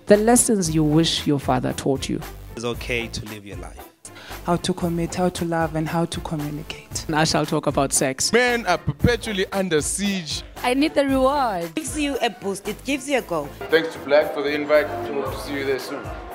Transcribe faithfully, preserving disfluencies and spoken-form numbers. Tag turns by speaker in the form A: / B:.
A: the lessons you wish your father taught you.
B: It's okay to live your life.
C: How to commit, how to love, and how to communicate.
A: And I shall talk about sex.
D: Men are perpetually under siege.
E: I need the reward.
F: It gives you a boost, it gives you a goal.
D: Thanks to Black for the invite. Hope to see you there soon.